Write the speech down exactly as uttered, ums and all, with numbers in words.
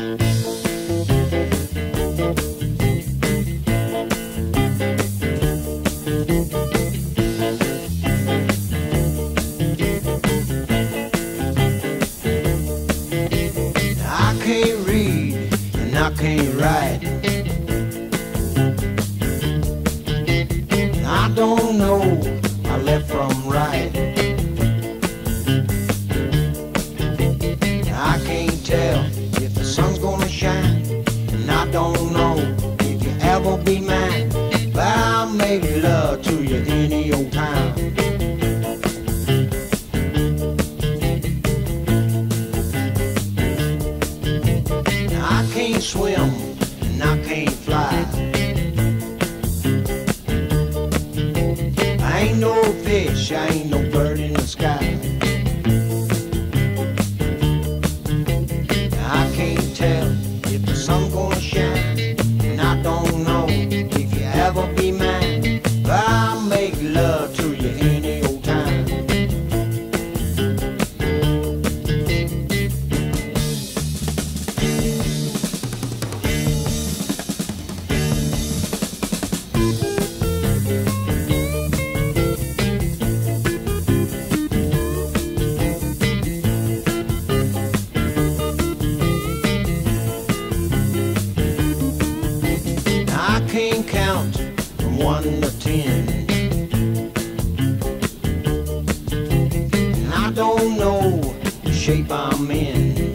I can't read and I can't write. I don't know my left from right. I can't tell if the sun's gonna shine, and I don't know if you ever be mine. But I'll make love to you any old time. I can't swim and I can't fly. I ain't no fish, I ain't no bird in the sky. I can't tell if the sun's gonna shine, and I don't know if you ever be mine. But I'll make love to you any old time. I can't count from one to ten, and I don't know the shape I'm in.